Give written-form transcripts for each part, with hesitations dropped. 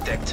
entdeckt.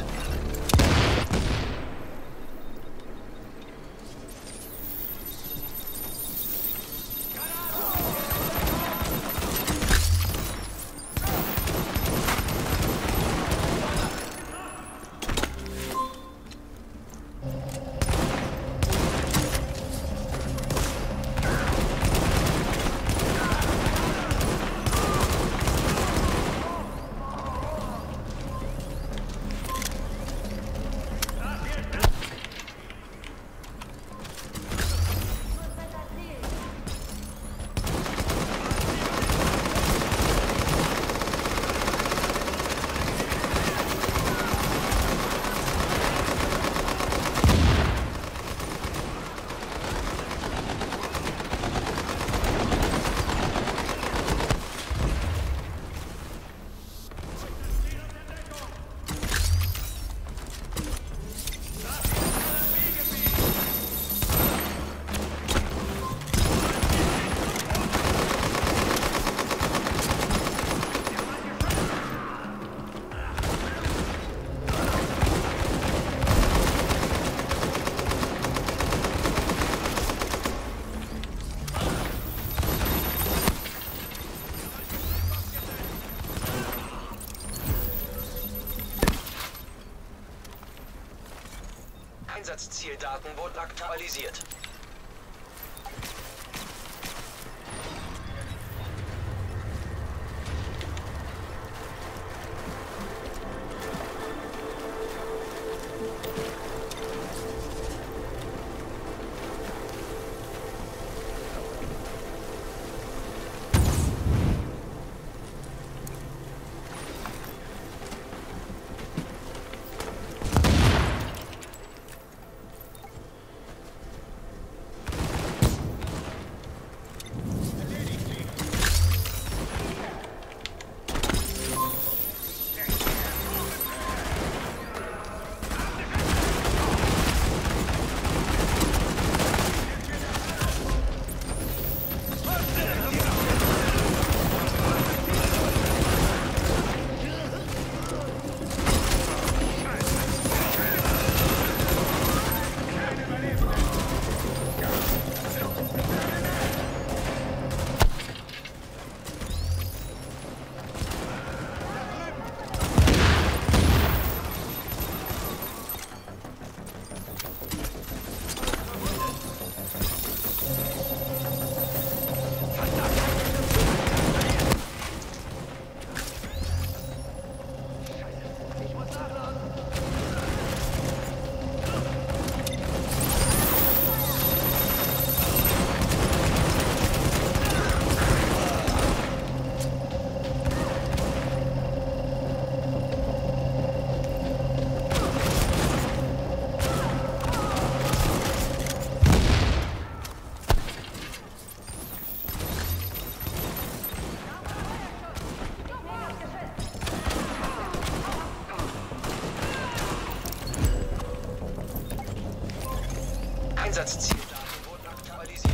Einsatzzieldaten wurden aktualisiert. Einsatzzieldaten wurden aktualisiert.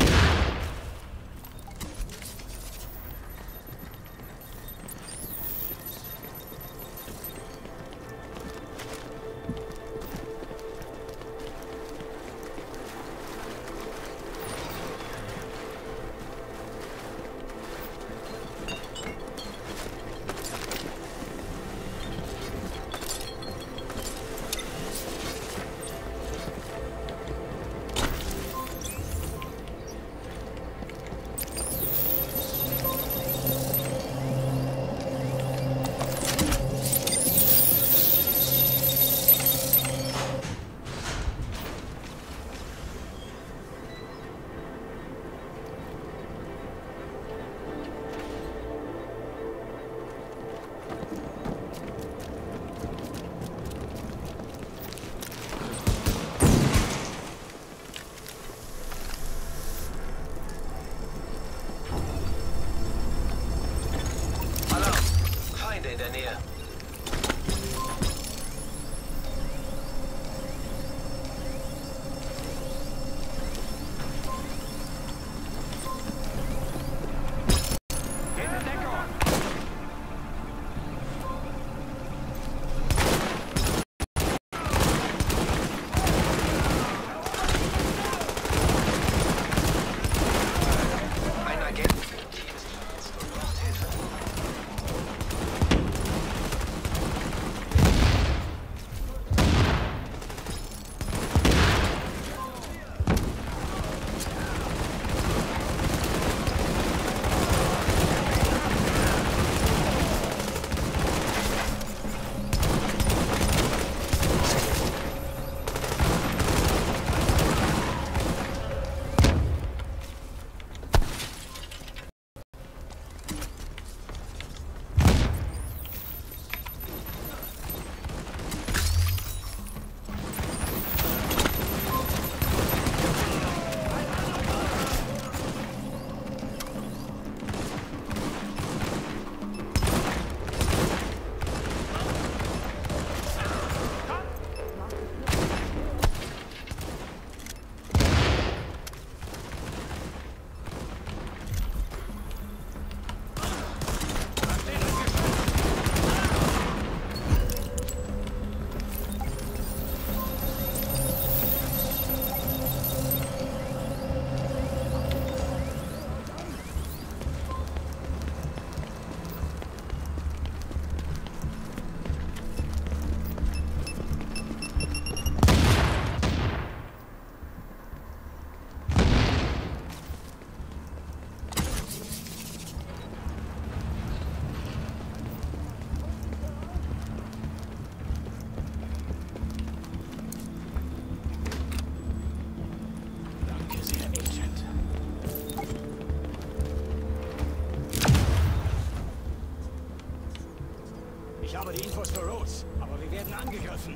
Kurs für Rhodes, aber wir werden angegriffen.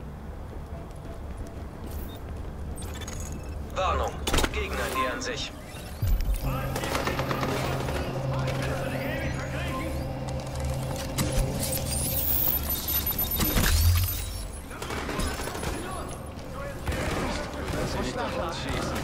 Warnung. Gegner nähern sich. Sie nicht auf uns schießen.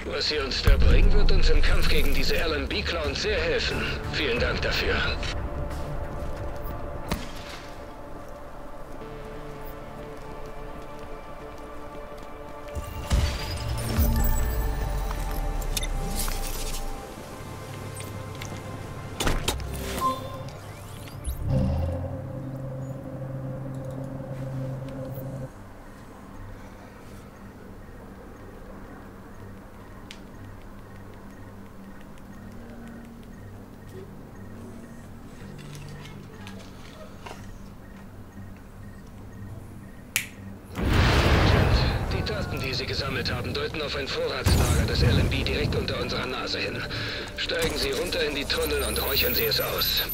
Was ihr uns da bringen, wird uns im Kampf gegen diese LMB-Clowns sehr helfen. Vielen Dank dafür. Die Daten, die Sie gesammelt haben, deuten auf ein Vorratslager des LMB direkt unter unserer Nase hin. Steigen Sie runter in die Tunnel und räuchern Sie es aus.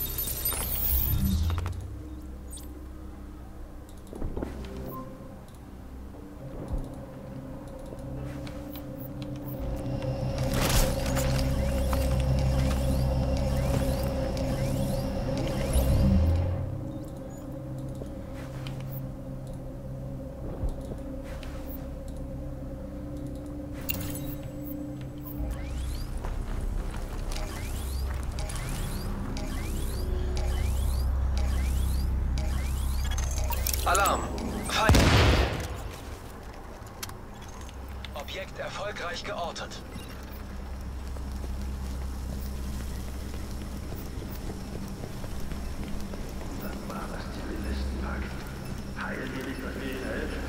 Alarm! Feind! Objekt erfolgreich geortet. Das war das Zivilistenpack. Heil dir nicht, was mir hilft.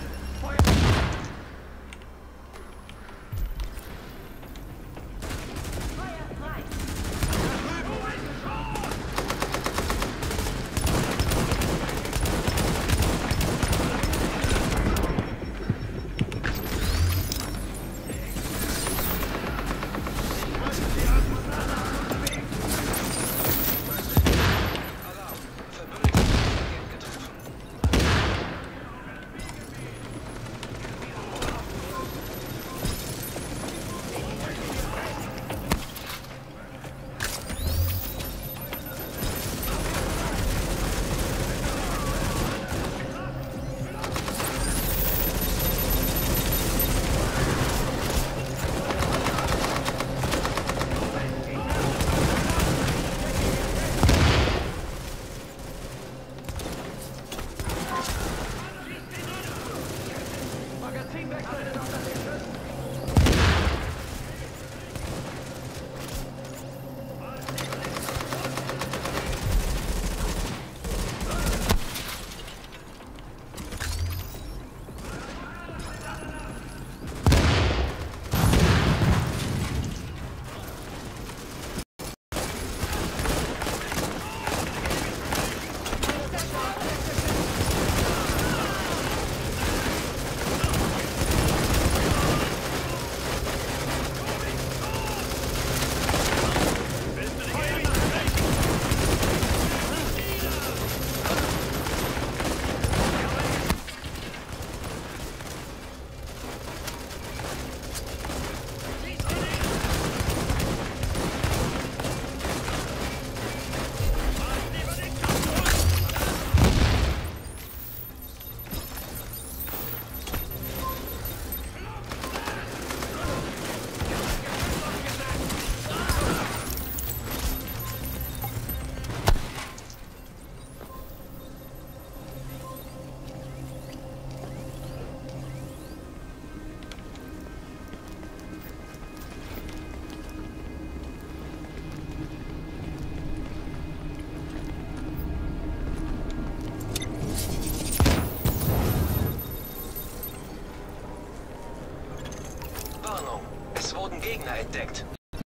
Es wurden Gegner entdeckt.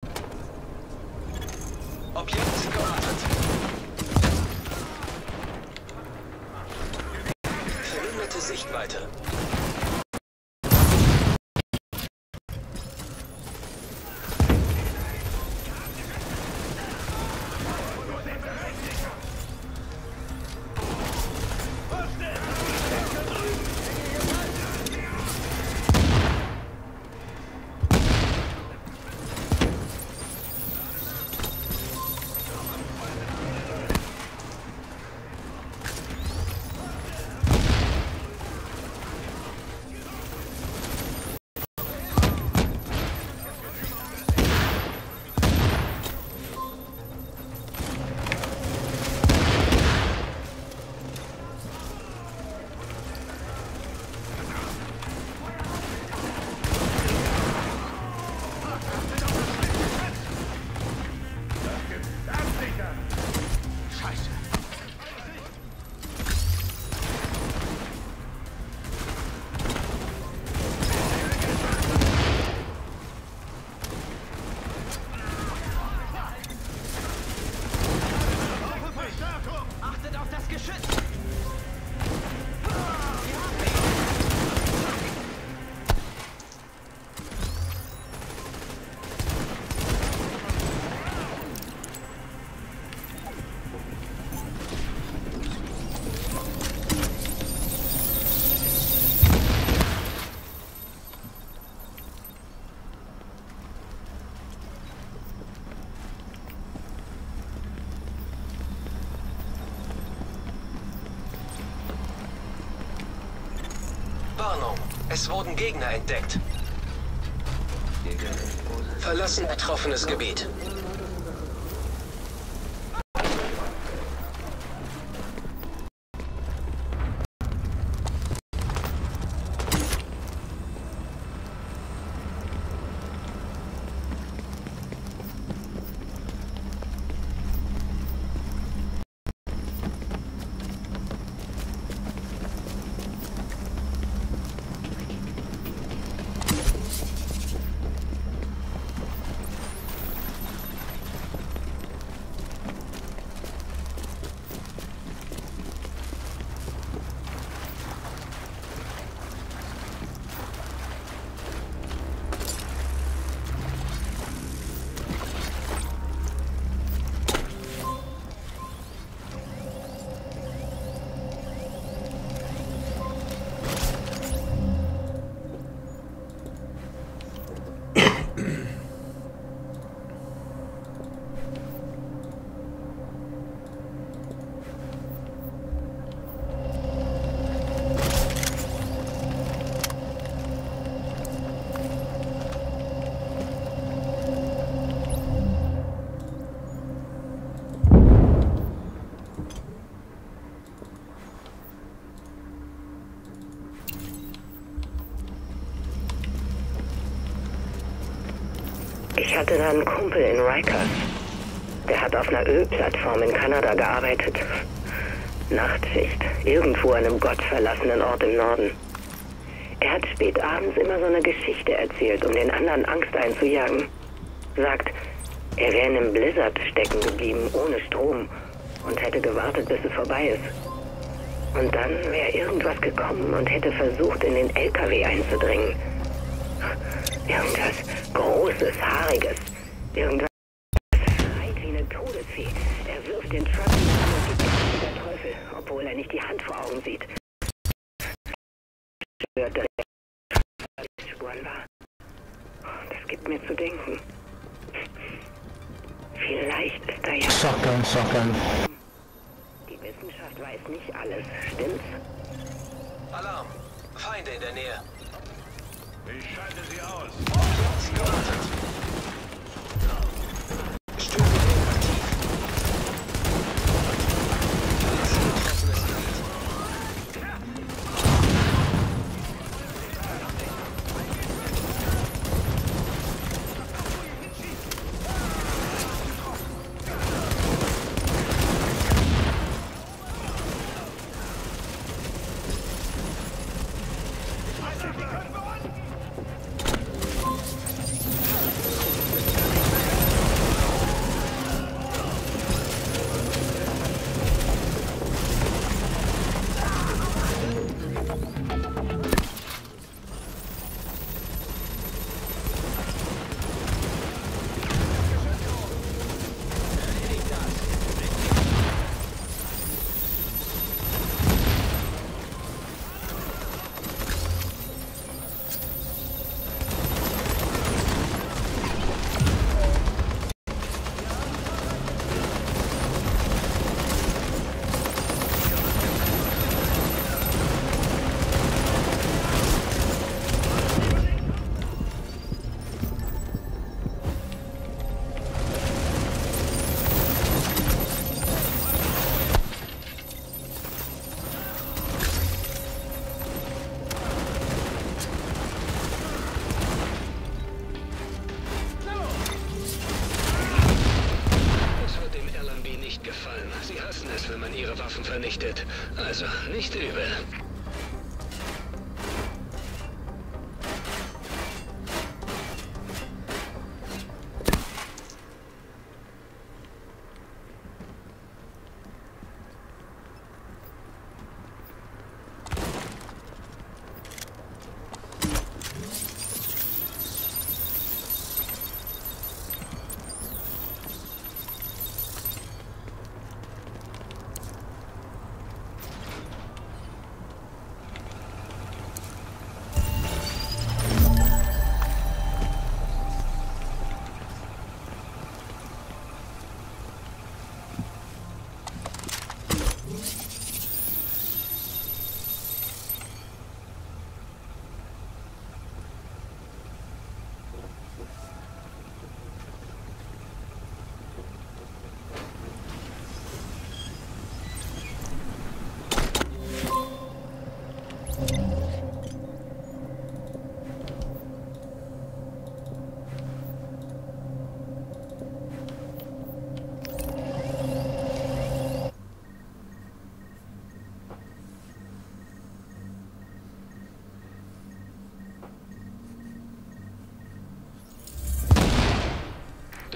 Objekt geortet. Verminderte Sichtweite. Es wurden Gegner entdeckt. Verlassen betroffenes Gebiet. Ich hatte da einen Kumpel in Rikers. Der hat auf einer Ölplattform in Kanada gearbeitet. Nachtschicht, irgendwo an einem gottverlassenen Ort im Norden. Er hat spät abends immer so eine Geschichte erzählt, um den anderen Angst einzujagen. Sagt, er wäre in einem Blizzard stecken geblieben, ohne Strom, und hätte gewartet, bis es vorbei ist. Und dann wäre irgendwas gekommen und hätte versucht, in den LKW einzudringen. Irgendwas Großes, Haariges. Irgendwas schreit wie eine Todesfee. Er wirft den Truck in die Hand und gibt Gas wie der Teufel, obwohl er nicht die Hand vor Augen sieht. Stört, dass er Spuren war. Das gibt mir zu denken. Vielleicht ist da ja... Shotgun. Die Wissenschaft weiß nicht alles, stimmt's? Alarm. Feinde in der Nähe. Ich schalte sie aus. Objekt geortet. Störung aktiv. Verlassen betroffenes Gebiet. Wenn man ihre Waffen vernichtet. Also, nicht übel.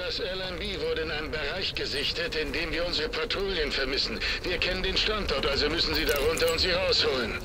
Das LMB wurde in einem Bereich gesichtet, in dem wir unsere Patrouillen vermissen. Wir kennen den Standort, also müssen Sie da runter und sie rausholen.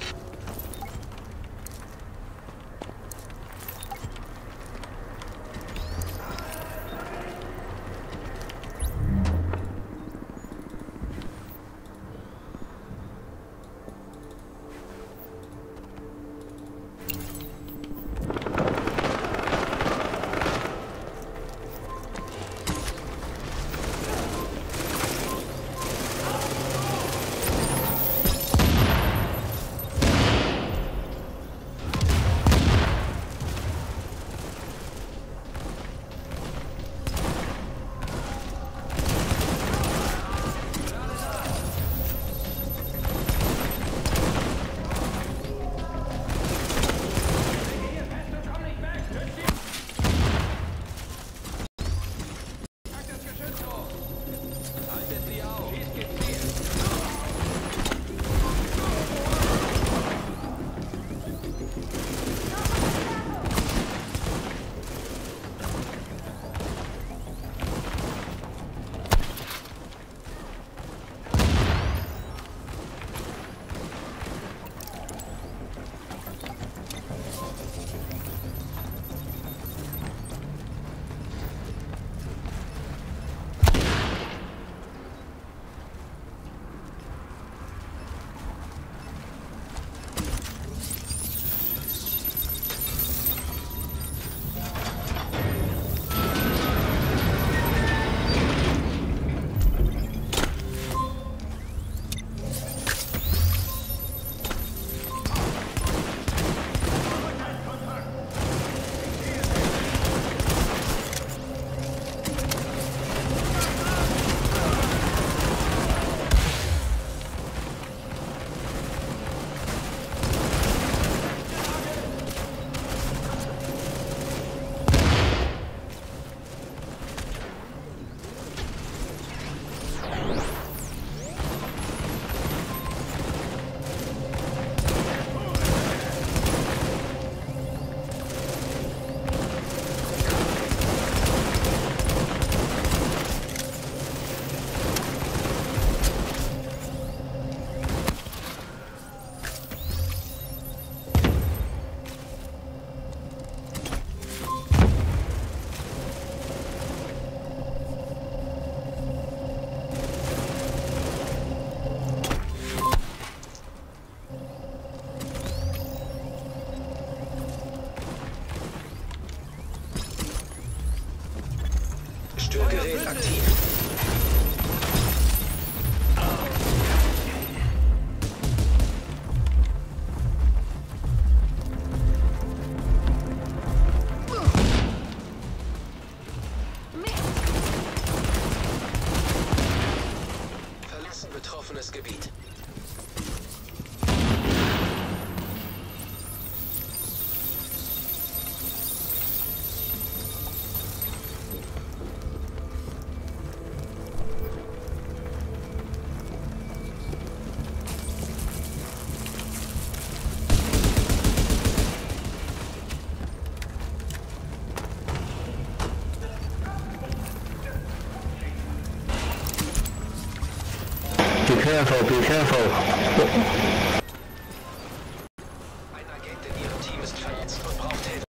Störgerät aktiv. Verlassen betroffenes Gebiet. Be careful. Ein Agent in Ihrem Team ist verletzt und braucht Hilfe.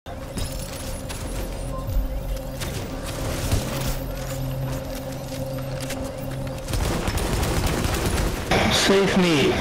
Save me.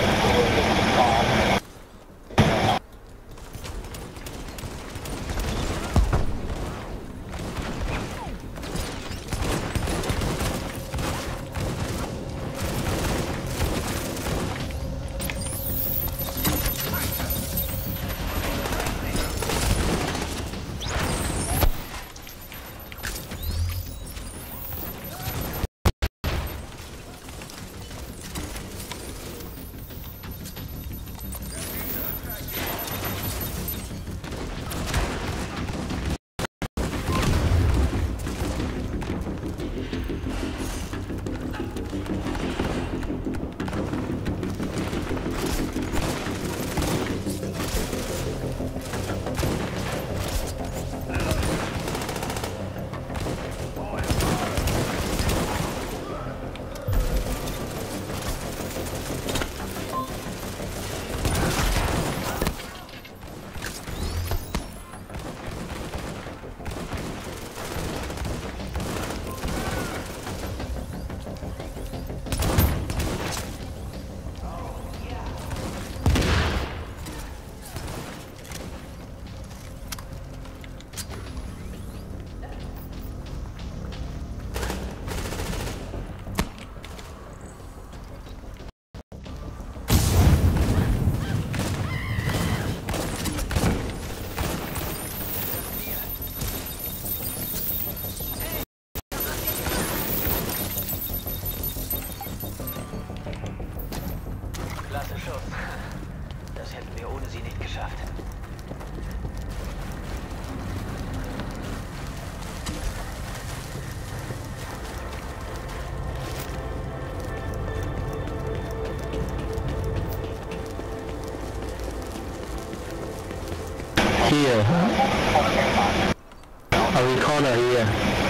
here. A recorder here.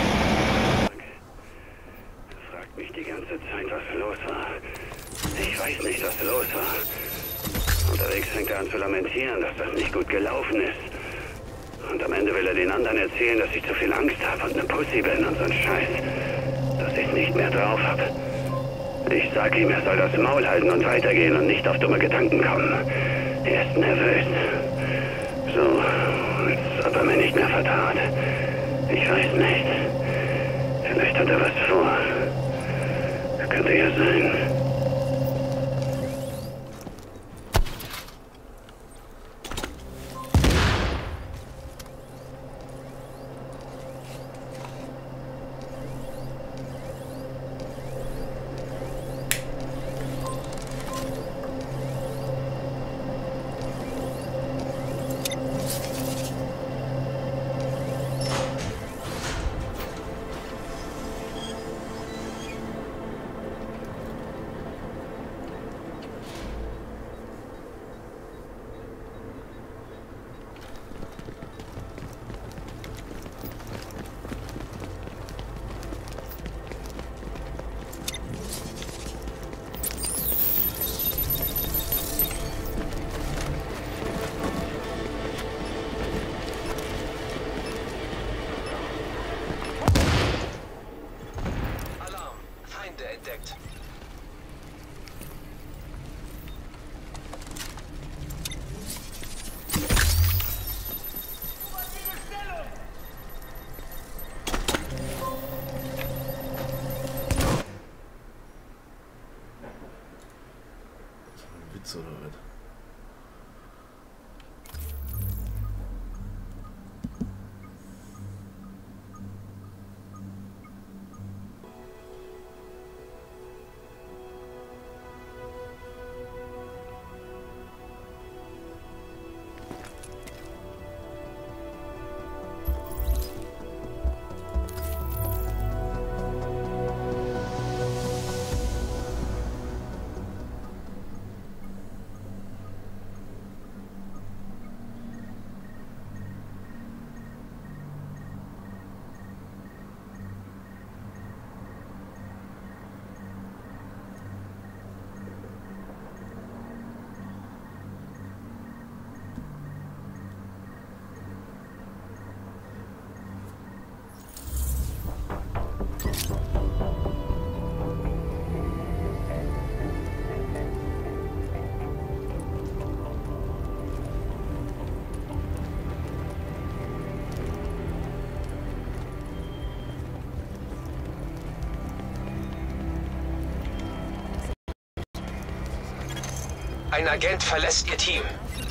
Er fragt mich die ganze Zeit, was los war. Ich weiß nicht, was los war. Unterwegs fängt er an zu lamentieren, dass das nicht gut gelaufen ist. Und am Ende will er den anderen erzählen, dass ich zu viel Angst habe und eine Pussy bin und so ein Scheiß. Dass ich nicht mehr drauf habe. Ich sag ihm, er soll das Maul halten und weitergehen und nicht auf dumme Gedanken kommen. Er ist nervös. So, als ob er mir nicht mehr vertraut. Ich weiß nicht. Vielleicht hat er was vor. Könnte ja sein. Entdeckt. Witz oder was? Ein Agent verlässt Ihr Team.